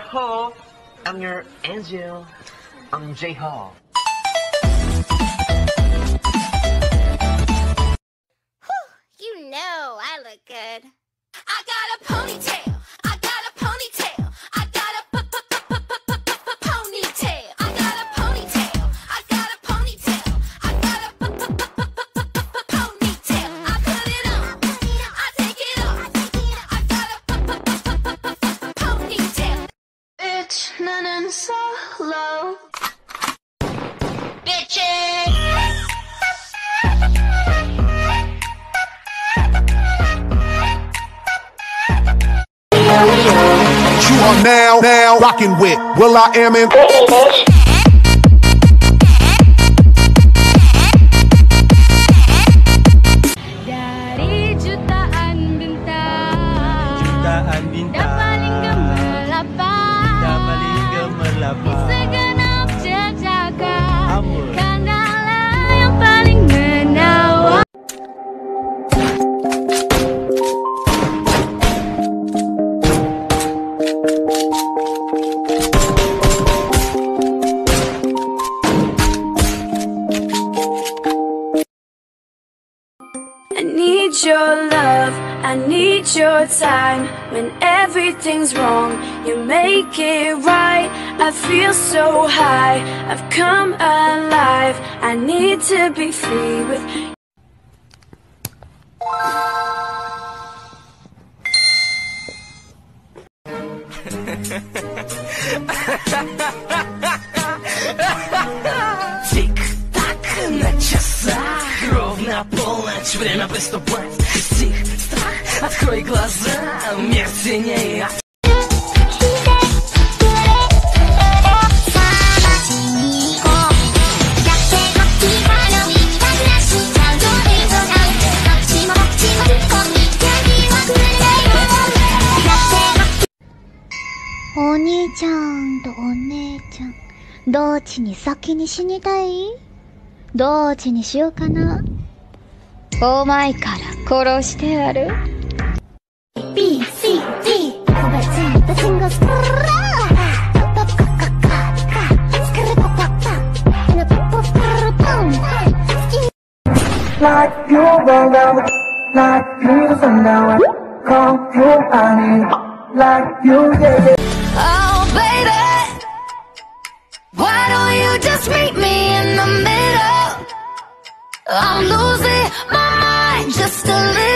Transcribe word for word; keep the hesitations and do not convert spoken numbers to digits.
Ho. I'm your angel. I'm J-Ho. You know I look good. I got a ponytail. I got a ponytail. I got a ponytail. I got a ponytail. I got a ponytail. I got a ponytail. I put it on. I take it off. I got a ponytail. Bitch, 나는 solo. Bitches. You are now, now rocking with Will I Am in Dari jutaan bintang, Jutaan bintang, dah paling gemerlapang, dah paling gemerlapang. Segenap jejaka, Apa? Kanalah yang paling menawan. I need your love, I need your time. When everything's wrong, you make it right. I feel so high, I've come alive. I need to be free with Тик-так на часах, ровно полночь, время приступать. Тик-так, открой глаза, мир синее. お兄ちゃんとお姉ちゃん、どっちに先に死にたい？どっちにしようかな。お前から殺してやる。B, C, D 個別に出すんがスプラーパパカカカカスクルパパパナパパパラパン Like you roll down the like you the sundown call you honey like you yeah Oh, baby, why don't you just meet me in the middle? I'm losing my mind just a little.